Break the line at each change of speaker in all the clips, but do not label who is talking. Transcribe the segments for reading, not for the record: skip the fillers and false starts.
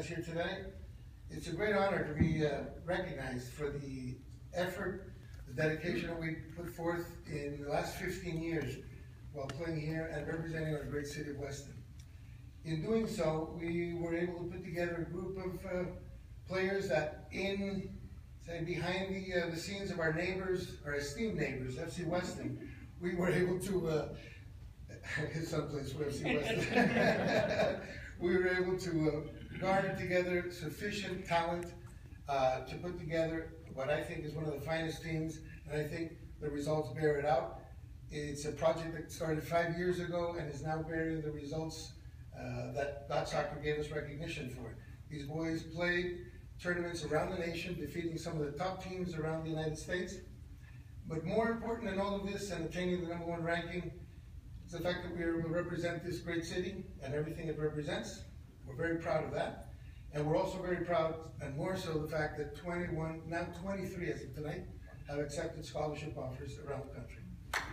us here today. It's a great honor to be recognized for the effort, the dedication that we put forth in the last 15 years while playing here and representing our great city of Weston. In doing so, we were able to put together a group of players that behind the scenes of our neighbors, our esteemed neighbors, FC Weston, we were able to, someplace for FC Weston, we were able to garner together sufficient talent to put together what I think is one of the finest teams, and I think the results bear it out. It's a project that started 5 years ago and is now bearing the results that FUTSOC gave us recognition for. These boys played tournaments around the nation, defeating some of the top teams around the United States. But more important than all of this and attaining the #1 ranking is the fact that we are able to represent this great city and everything it represents. We're very proud of that. And we're also very proud, and more so, the fact that 21, now 23 as of tonight, have accepted scholarship offers around the country.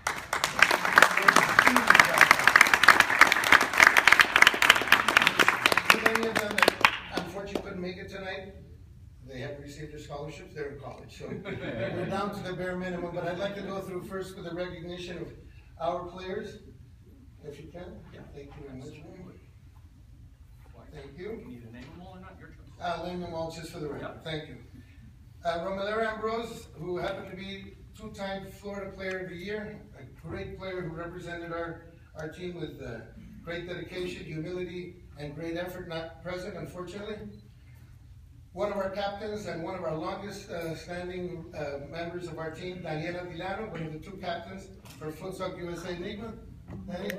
Many of them that unfortunately couldn't make it tonight, they have received their scholarships, they're in college. So we're down to the bare minimum, but I'd like to go through first with the recognition of our players, if you can. Yeah. Thank you very much. Thank you.
Can you name them all or not? Your choice.
Name them all just for the record.
Yep.
Thank you. Romelera Ambrose, who happened to be 2-time Florida Player of the Year, a great player who represented our team with great dedication, humility, and great effort, not present, unfortunately. One of our captains and one of our longest standing members of our team, Daniela Vilano, one of the 2 captains for FUTSOC USA Enigma. Danny.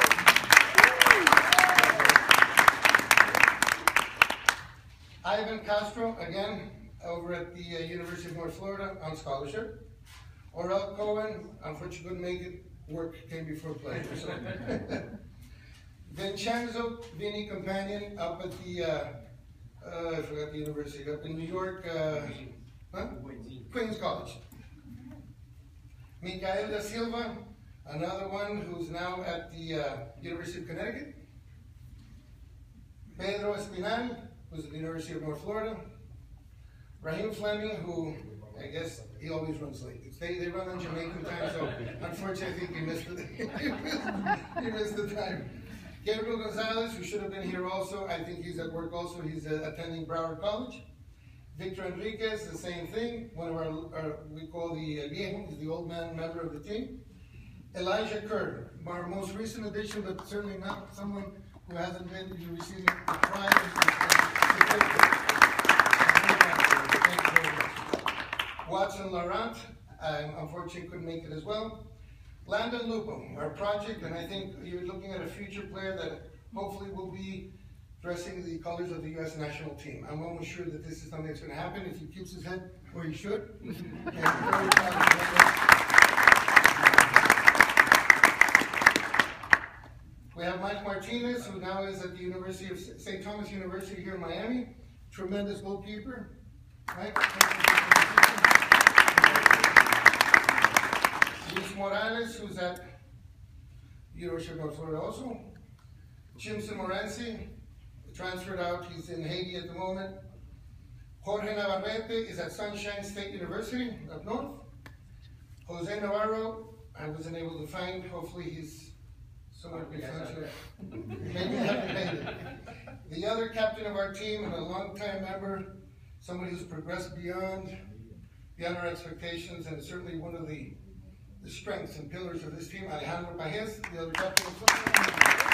Ivan Castro, again, over at the University of North Florida on scholarship. Orel Cohen, unfortunately couldn't make it, work came before play. So. Vincenzo Vini Companion up at the, I forgot the university, up in New York, Queens College. Micael da Silva, another one who's now at the University of Connecticut. Pedro Espinal, who's at the University of North Florida. Raheem Fleming, who I guess he always runs late. They run on Jamaican time, so unfortunately I think he missed he missed the time. Gabriel Gonzalez, who should have been here also, I think he's at work also. He's attending Broward College. Victor Enriquez, the same thing. One of our we call the viejo, he's the old man member of the team. Elijah Kerr, our most recent addition, but certainly not someone who hasn't been receiving the prize. Watson Laurent, unfortunately couldn't make it as well. Landon Lupo, our project, and I think you're looking at a future player that hopefully will be dressing the colors of the U.S. national team. I'm almost sure that this is something that's going to happen if he keeps his head where he should. We have Mike Martinez, who now is at the University of St. Thomas University here in Miami. Tremendous goalkeeper. Mike. Luis Morales, who's at the University of North Florida also. Jimson Morency, transferred out, he's in Haiti at the moment. Jorge Navarrete is at Sunshine State University up north. Jose Navarro, I wasn't able to find, hopefully he's somewhere between Sunshine. Maybe he hasn't made it. The other captain of our team and a long-time member, somebody who's progressed beyond our expectations, and certainly one of the strengths and pillars of this team, Alejandro Pajes, the other captain of football.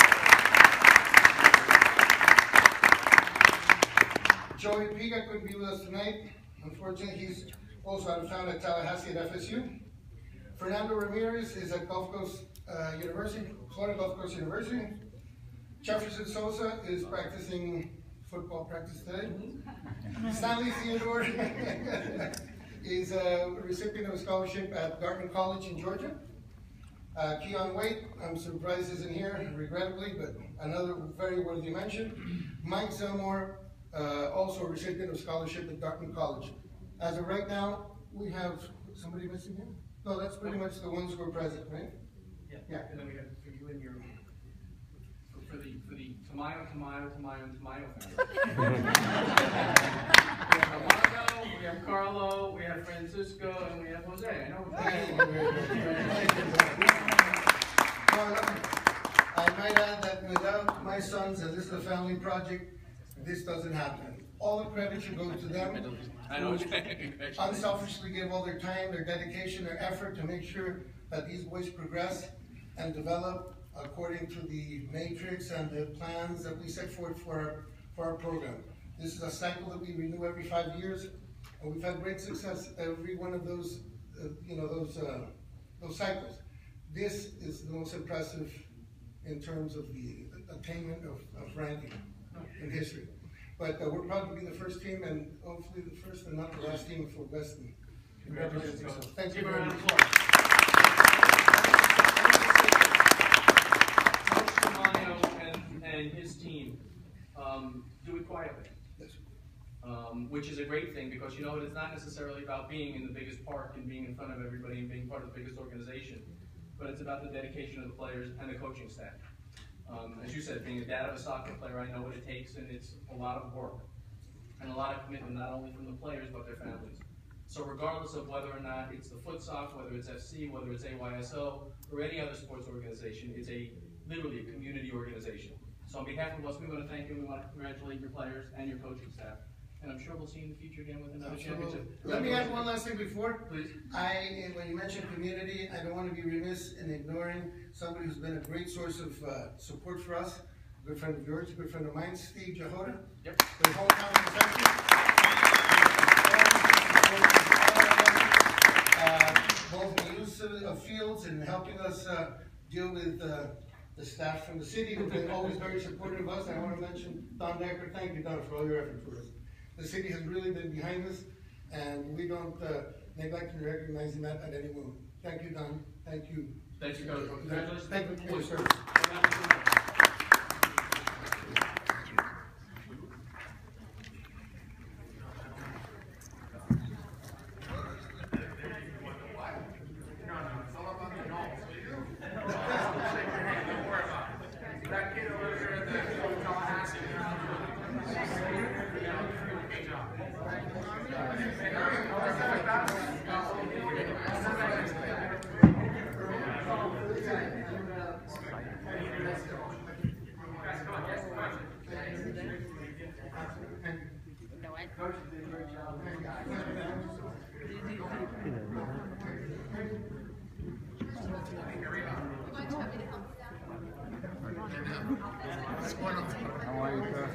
Joey Piga couldn't be with us tonight. Unfortunately, he's also out of town at Tallahassee at FSU. Fernando Ramirez is at Gulf Coast University, Florida Gulf Coast University. Jefferson Sosa is practicing football practice today. Stanley Theodore is a recipient of a scholarship at Dartmouth College in Georgia. Keon Waite, I'm surprised isn't here, regrettably, but another very worthy mention. Mike Zelmore, also a recipient of scholarship at Dartmouth College. As of right now, we have somebody missing here? No, that's pretty much the ones who are present, right?
Yeah. Yeah. And then we have for you and your for the Tamayo family. Carlo, we have Francisco, and we have Jose. I know.
I might add that without my sons, and this is a family project, this doesn't happen. All the credit should go to them.
I know.
Unselfishly give all their time, their dedication, their effort to make sure that these boys progress and develop according to the matrix and the plans that we set forth for our program. This is a cycle that we renew every 5 years, and we've had great success every one of those, those cycles. This is the most impressive in terms of the attainment of ranking in history. But we're proud to be the first team, and hopefully the first and not the last team for Weston.
Congratulations.
Thank you very much.
And his team do it quietly, which is a great thing, because you know it's not necessarily about being in the biggest park and being in front of everybody and being part of the biggest organization, but it's about the dedication of the players and the coaching staff. As you said, being a dad of a soccer player, I know what it takes, and it's a lot of work and a lot of commitment, not only from the players but their families. So regardless of whether or not it's the FUTSOC, whether it's FC, whether it's AYSO, or any other sports organization, it's literally a community organization. So on behalf of us, we want to thank you. We want to congratulate your players and your coaching staff. And I'm sure we'll see you in the future again with another championship.
Let me add one last thing before.
Please.
When you mentioned community, I don't want to be remiss in ignoring somebody who's been a great source of support for us. A good friend of yours, a good friend of mine, Steve Jahota.
Yep.
The hometown professional. Both the use of fields and helping us deal with the staff from the city who've been always very supportive of us. I want to mention Don Decker. Thank you, Don, for all your effort for us. The city has really been behind us, and we don't neglect to recognizing that at any moment. Thank you, Don. Thank you.
Thank you, Coach. Congratulations.
Thank you for your service.
Coach did a great job.
How are you, sir?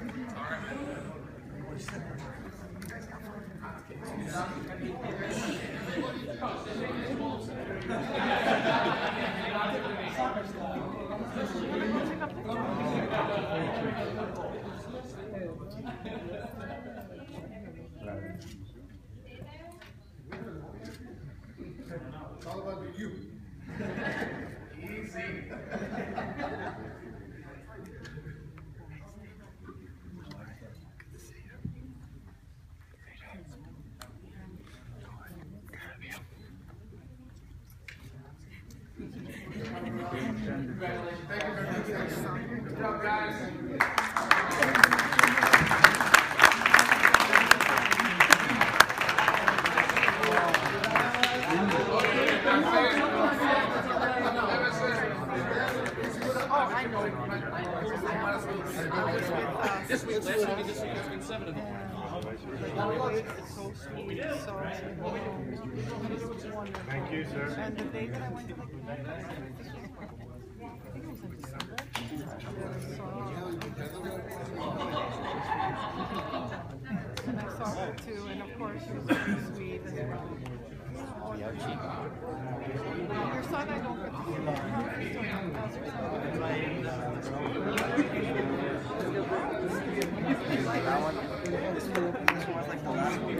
It's all about you.
Easy.
Congratulations. Thank you very much.
Good job, guys. This week, last week, and this week, it's been 7 of them.
It's so sweet.
Thank you, sir.
And the day that I went to the I think it was in December. And I saw her too, and of course she was very sweet. And your son, I don't get to see him.
That one, this one was like the last one.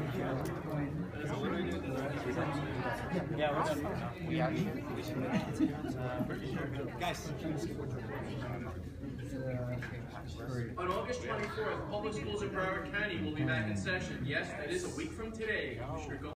Yeah, we are. Guys.
On August 24th, public schools in Broward County will be back in session. Yes, that is a week from today. Commissioner